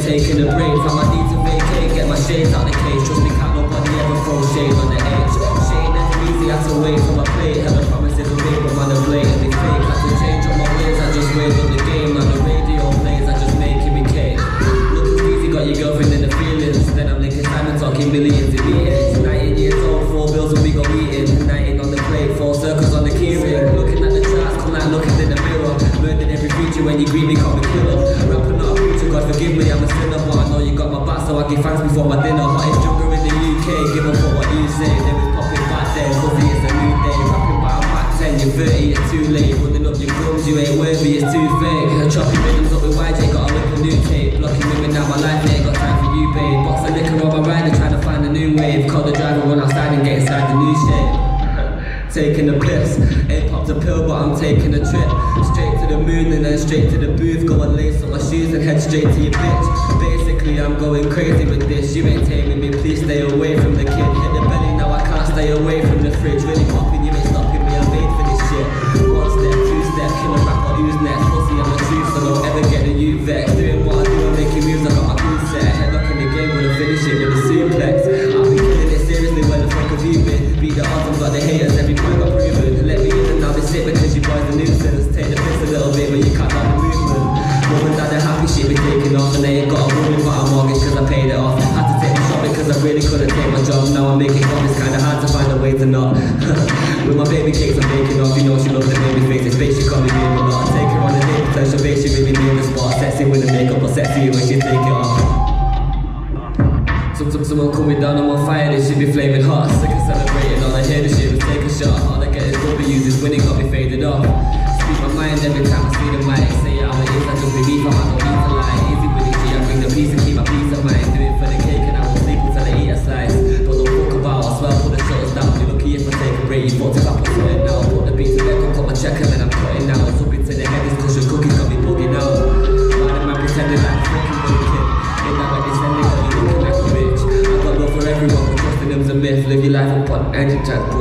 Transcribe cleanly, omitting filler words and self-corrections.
taking a break. From I need to vacate, get my shades out the case. Trust me, can't nobody ever throw shade on the edge. Shade never easy, had to wait for my plate. Hella promises are made, but man, I'm blatantly fake. Had to change up my ways, I just wait on the game. On the radio plays, I just making me cake. Looking easy, got your girlfriend in the feelings. Then I'm linking Simon, talking millions in meetings. 19 years old, 4 bills and we got eating. 19 on the plate, 4 circles on the key ring. Looking at the charts, come like looking in the mirror. Murdered every feature when you greet me, call me killer. Rapping not a future, God forgive me, I'm a sinner. But I know you got my back, so I give thanks before my dinner. Hottest jungle in the UK, give up for what you say. They was popping back then, pussy it's a new day. Rapping about back 10, you're 30, it's too late. Putting up your crumbs, you ain't worthy, it's too fake. Chopping rhythms up with YJ, gotta whip a new tape. Blocking women out my life, ain't got time for you, babe. Box of liquor on my rider, trying to find a new wave. Call the driver, run outside and get inside the new shape. Taking a piss, ain't popped a pill but I'm taking a trip. Straight to the moon and then straight to the booth. Go and lace up my shoes and head straight to your bitch. Basically I'm going crazy with this. You ain't taming me, please stay away from the kid. Hit the belly, now I can't stay away from the fridge. Really popping, you ain't stopping me, I'm made for this shit. 1 step, 2 step, killer rapper, who's next? Pussy, I'm the truth, so don't ever get the you vex. Doing what I do, I'm making moves, I got my groove set. Headlock in the game, wanna finish it with a suplex. I've been killing it seriously, where the fuck have you been? Beat the odds, I've got the haters, every point got proven. Let me in and now they sit because you boys are nuisance. Take the piss a little bit, but you can't have the movement. Mum and dad are happy shit be taking off, and they ain't got a woman but a mortgage cause I paid it off. Had to take the shot because I really couldn't take my job. Now I'm making profits, kinda hard to find a way to not. With my baby cakes I'm baking off, you know she loves the baby face. It's fake, she call me baby a lot. I take her on a date, pleasure base, she really made the spot. Sexy with the makeup, or sexy when she take it off. Someone cool me down, I'm on fire, this shit be flaming hot. Sick of celebrating, all I hear this shit, let's take a shot. All I get is W's, this winning got me faded off. Speak my mind every time I see the mic. Say it how it is, I just believe I don't need to lie. Easy with the G, I bring the peace and keep my peace of mind. Do it for the cake and I won't sleep until I eat a slice. Don't fuck about, I swear put the shutters down. You're lucky if I take a break, you fucked if I put something now. Put the beat to bed, come cut my check and then I'm cutting out. It's up into the head, it's cause your cookies got me bugging out. Why am I pretending like a fucking little kid? Ain't that what they send me, got you looking like a bitch. I got love for everyone, but trusting them's a myth. Live your life upon engine chat.